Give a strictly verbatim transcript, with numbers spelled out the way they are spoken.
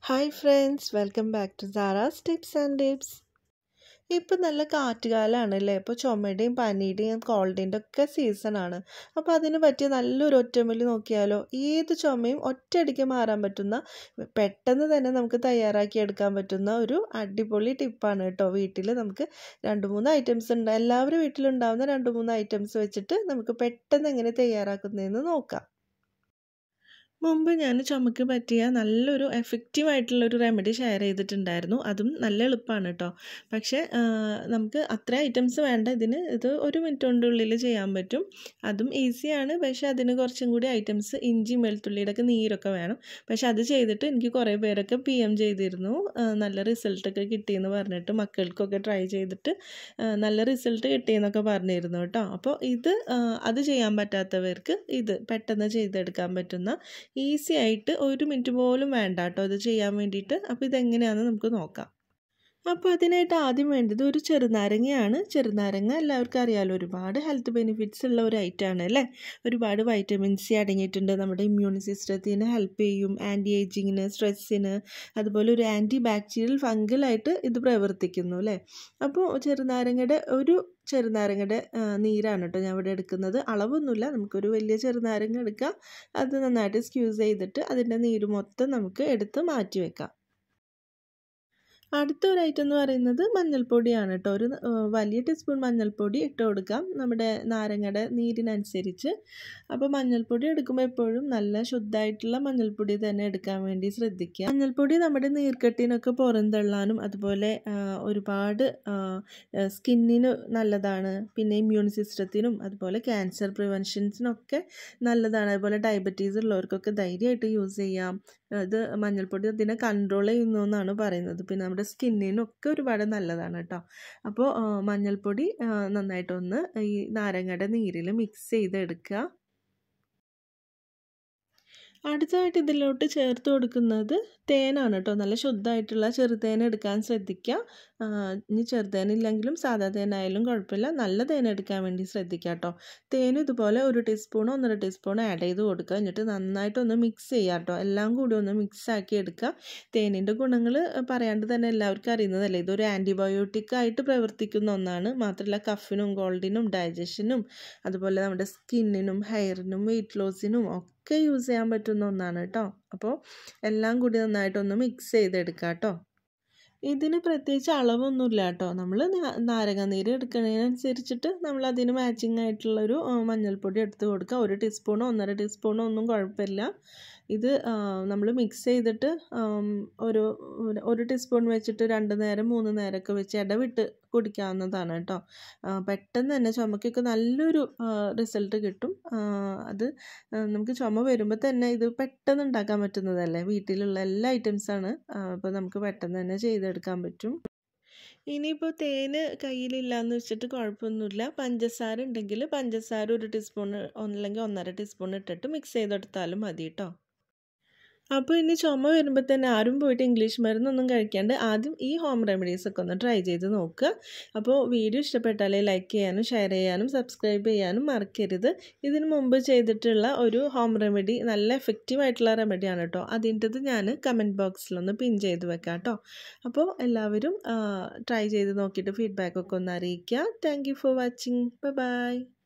Hi friends, welcome back to Zara's Tips and Tips. ഇപ്പം നല്ല കാറ്റുകാലമാണ് അല്ലേ? ഇപ്പോൾ ചുമയുടെയും പനിയുടെയും കോൾഡിൻ്റെ ഒക്കെ സീസണാണ്. അപ്പോൾ അതിന് പറ്റിയ നല്ലൊരു ഒറ്റമൂലി നോക്കിയാലോ? ഏത് ചുമയും ഒറ്റയടിക്ക് മാറാൻ പറ്റുന്ന, പെട്ടെന്ന് തന്നെ നമുക്ക് തയ്യാറാക്കി എടുക്കാൻ പറ്റുന്ന ഒരു അടിപൊളി ടിപ്പാണ് കേട്ടോ. വീട്ടിൽ നമുക്ക് രണ്ട് മൂന്ന് ഐറ്റംസ് ഉണ്ട്, എല്ലാവരും വീട്ടിലുണ്ടാവുന്ന രണ്ട് മൂന്ന് ഐറ്റംസ് വെച്ചിട്ട് നമുക്ക് പെട്ടെന്ന് എങ്ങനെ തയ്യാറാക്കുന്നതെന്ന് നോക്കാം. മുമ്പ് ഞാൻ ചുമക്ക് പറ്റിയ നല്ലൊരു എഫക്റ്റീവായിട്ടുള്ളൊരു റെമഡി ഷെയർ ചെയ്തിട്ടുണ്ടായിരുന്നു. അതും നല്ല എളുപ്പമാണ് കേട്ടോ. പക്ഷേ നമുക്ക് അത്ര ഐറ്റംസ് വേണ്ട ഇതിന്. ഇത് ഒരു മിനിറ്റ് കൊണ്ടുള്ളിൽ ചെയ്യാൻ പറ്റും. അതും ഈസിയാണ്. പക്ഷേ അതിന് കുറച്ചും കൂടി ഐറ്റംസ്, ഇഞ്ചിയും വെളുത്തുള്ളിയുടെ ഒക്കെ നീരൊക്കെ വേണം. പക്ഷേ അത് ചെയ്തിട്ട് എനിക്ക് കുറേ പേരൊക്കെ പി എം ചെയ്തിരുന്നു, നല്ല റിസൾട്ടൊക്കെ കിട്ടിയെന്ന് പറഞ്ഞിട്ട്, മക്കൾക്കൊക്കെ ട്രൈ ചെയ്തിട്ട് നല്ല റിസൾട്ട് കിട്ടിയെന്നൊക്കെ പറഞ്ഞിരുന്നു കേട്ടോ. അപ്പോൾ ഇത് അത് ചെയ്യാൻ പറ്റാത്തവർക്ക് ഇത് പെട്ടെന്ന് ചെയ്തെടുക്കാൻ പറ്റുന്ന, ഈസി ആയിട്ട് ഒരു മിനിറ്റ് പോലും വേണ്ട കേട്ടോ ഇത് ചെയ്യാൻ വേണ്ടിയിട്ട്. അപ്പോൾ ഇതെങ്ങനെയാണെന്ന് നമുക്ക് നോക്കാം. അപ്പോൾ അതിനായിട്ട് ആദ്യം വേണ്ടത് ഒരു ചെറുനാരങ്ങയാണ്. ചെറുനാരങ്ങ എല്ലാവർക്കും അറിയാമല്ലോ, ഒരുപാട് ഹെൽത്ത് ബെനിഫിറ്റ്സ് ഉള്ള ഒരു ഐറ്റമാണ് അല്ലേ. ഒരുപാട് വൈറ്റമിൻ സി അടങ്ങിയിട്ടുണ്ട്, നമ്മുടെ ഇമ്മ്യൂൺ സിസ്റ്റത്തിന് ഹെൽപ്പ് ചെയ്യും, ആൻറ്റി ഏജിങ്ങിന്, സ്ട്രെസ്സിന്, അതുപോലെ ഒരു ആൻറ്റി ബാക്ടീരിയൽ ഫംഗലായിട്ട് ഇത് പ്രവർത്തിക്കുന്നു അല്ലേ. അപ്പോൾ ചെറുനാരങ്ങയുടെ ഒരു ചെറുനാരങ്ങയുടെ നീരാണ് കേട്ടോ ഞാൻ ഇവിടെ എടുക്കുന്നത്. അളവൊന്നുമില്ല, നമുക്കൊരു വലിയ ചെറുനാരങ്ങ എടുക്കാം, അത് നന്നായിട്ട് സ്ക്യൂസ് ചെയ്തിട്ട് അതിൻ്റെ നീര് മൊത്തം നമുക്ക് എടുത്ത് മാറ്റി വെക്കാം. അടുത്ത ഒരു ഐറ്റം എന്ന് പറയുന്നത് മഞ്ഞൾപ്പൊടിയാണ് കേട്ടോ. ഒരു വലിയ ടീസ്പൂൺ മഞ്ഞൾപ്പൊടി ഇട്ട് കൊടുക്കാം, നമ്മുടെ നാരങ്ങയുടെ നീരിനനുസരിച്ച്. അപ്പോൾ മഞ്ഞൾപ്പൊടി എടുക്കുമ്പോൾ എപ്പോഴും നല്ല ശുദ്ധമായിട്ടുള്ള മഞ്ഞൾപ്പൊടി തന്നെ എടുക്കാൻ വേണ്ടി ശ്രദ്ധിക്കുക. മഞ്ഞൾപ്പൊടി നമ്മുടെ നീർക്കെട്ടിനൊക്കെ പുറന്തള്ളാനും, അതുപോലെ ഒരുപാട് സ്കിന്നിന് നല്ലതാണ്, പിന്നെ ഇമ്മ്യൂൺ സിസ്റ്റത്തിനും അതുപോലെ ക്യാൻസർ പ്രിവെൻഷൻസിനൊക്കെ നല്ലതാണ്. അതുപോലെ ഡയബറ്റീസ് ഉള്ളവർക്കൊക്കെ ധൈര്യമായിട്ട് യൂസ് ചെയ്യാം. ഇത് മഞ്ഞൾപ്പൊടി അതിനെ കൺട്രോൾ ചെയ്യുന്നു എന്നാണ് പറയുന്നത്. പിന്നെ നമ്മുടെ സ്കിന്നിനൊക്കെ ഒരുപാട് നല്ലതാണ് കേട്ടോ. അപ്പോൾ മഞ്ഞൾപ്പൊടി നന്നായിട്ടൊന്ന് ഈ നാരങ്ങയുടെ നീരിൽ മിക്സ് ചെയ്തെടുക്കുക. അടുത്തതായിട്ട് ഇതിലോട്ട് ചേർത്ത് കൊടുക്കുന്നത് തേനാണ് കേട്ടോ. നല്ല ശുദ്ധമായിട്ടുള്ള ചെറുതേൻ എടുക്കാൻ ശ്രദ്ധിക്കുക. ഇനി ചെറുതേനില്ലെങ്കിലും സാധാ തേനായാലും കുഴപ്പമില്ല, നല്ല തേൻ എടുക്കാൻ വേണ്ടി ശ്രദ്ധിക്കുക കേട്ടോ. തേനും ഇതുപോലെ ഒരു ടീസ്പൂണോ ഒന്നര ടീസ്പൂണോ ആഡ് ചെയ്ത് കൊടുക്കുക. എന്നിട്ട് നന്നായിട്ടൊന്ന് മിക്സ് ചെയ്യുക കേട്ടോ. എല്ലാം കൂടി ഒന്ന് മിക്സ് ആക്കി എടുക്കുക. തേനിൻ്റെ ഗുണങ്ങൾ പറയാണ്ട് തന്നെ എല്ലാവർക്കും അറിയുന്നതല്ലേ. ഇതൊരു ആൻറ്റിബയോട്ടിക് ആയിട്ട് പ്രവർത്തിക്കുന്ന ഒന്നാണ്. മാത്രമല്ല കഫിനും കോൾഡിനും ഡൈജഷനും അതുപോലെ നമ്മുടെ സ്കിന്നിനും ഹെയറിനും വെയിറ്റ് ലോസിനും ഒക്കെ ഒക്കെ യൂസ് ചെയ്യാൻ പറ്റുന്ന ഒന്നാണ് കേട്ടോ. അപ്പോൾ എല്ലാം കൂടി നന്നായിട്ടൊന്ന് മിക്സ് ചെയ്തെടുക്കുക കേട്ടോ. ഇതിന് പ്രത്യേകിച്ച് അളവൊന്നുമില്ല കേട്ടോ. നമ്മൾ നാരങ്ങ നീര് എടുക്കുന്നതിനനുസരിച്ചിട്ട് നമ്മൾ അതിന് മാച്ചിങ് ആയിട്ടുള്ളൊരു മഞ്ഞൾപ്പൊടി എടുത്ത് കൊടുക്കുക. ഒരു ടീസ്പൂണോ ഒന്നര ടീസ്പൂണോ ഒന്നും കുഴപ്പമില്ല. ഇത് നമ്മൾ മിക്സ് ചെയ്തിട്ട് ഒരു ഒരു ടീസ്പൂൺ വെച്ചിട്ട് രണ്ട് നേരം മൂന്ന് നേരമൊക്കെ വെച്ച് ഇടവിട്ട് കുടിക്കാവുന്നതാണ് കേട്ടോ. പെട്ടെന്ന് തന്നെ ചുമക്കൊക്കെ നല്ലൊരു റിസൾട്ട് കിട്ടും. അത് നമുക്ക് ചുമ വരുമ്പോൾ തന്നെ ഇത് പെട്ടെന്ന് ഉണ്ടാക്കാൻ പറ്റുന്നതല്ലേ, വീട്ടിലുള്ള എല്ലാ ഐറ്റംസാണ്. അപ്പോൾ നമുക്ക് പെട്ടെന്ന് തന്നെ ചെയ്തെടുക്കാൻ പറ്റും. ഇനിയിപ്പോൾ തേന് കയ്യിലില്ലയെന്ന് വെച്ചിട്ട് കുഴപ്പമൊന്നുമില്ല. പഞ്ചസാര ഉണ്ടെങ്കിൽ പഞ്ചസാര ഒരു ടീസ്പൂൺ അല്ലെങ്കിൽ ഒന്നര ടീസ്പൂൺ ഇട്ടിട്ട് മിക്സ് ചെയ്തെടുത്താലും മതി കേട്ടോ. അപ്പോൾ ഇനി ചുമ വരുമ്പോൾ തന്നെ ആരും പോയിട്ട് ഇംഗ്ലീഷ് മരുന്നൊന്നും കഴിക്കാണ്ട് ആദ്യം ഈ ഹോം റെമഡീസൊക്കെ ഒന്ന് ട്രൈ ചെയ്ത് നോക്കുക. അപ്പോൾ വീഡിയോ ഇഷ്ടപ്പെട്ടാലേ ലൈക്ക് ചെയ്യാനും ഷെയർ ചെയ്യാനും സബ്സ്ക്രൈബ് ചെയ്യാനും മറക്കരുത്. ഇതിന് മുമ്പ് ചെയ്തിട്ടുള്ള ഒരു ഹോം റെമഡി, നല്ല എഫക്റ്റീവ് ആയിട്ടുള്ള റെമഡിയാണ് കേട്ടോ. അതിൻ്റെത് ഞാൻ കമൻറ്റ് ബോക്സിലൊന്ന് പിൻ ചെയ്ത് വെക്കാം കേട്ടോ. അപ്പോൾ എല്ലാവരും ട്രൈ ചെയ്ത് നോക്കിയിട്ട് ഫീഡ്ബാക്കൊക്കെ ഒന്ന് അറിയിക്കുക. Thank you for watching. Bye by.